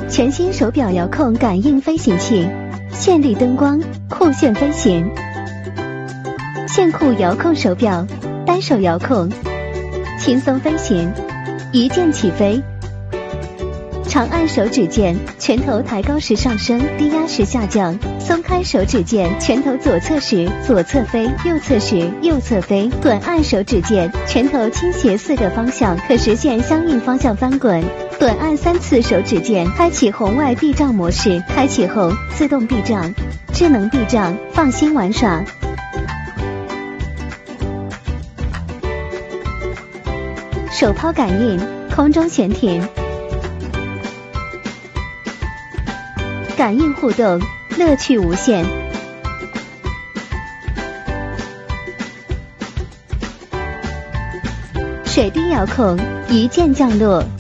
全新手表遥控感应飞行器，绚丽灯光，酷炫飞行。炫酷遥控手表，单手遥控，轻松飞行，一键起飞。长按手指键，拳头抬高时上升，低压时下降；松开手指键，拳头左侧时左侧飞，右侧时右侧飞。短按手指键，拳头倾斜4个方向，可实现相应方向翻滚。短按3次手指键，开启红外避障模式，开启后自动避障，智能避障，放心玩耍。手抛感应，空中悬停。感应互动，乐趣无限。水滴遥控，一键降落。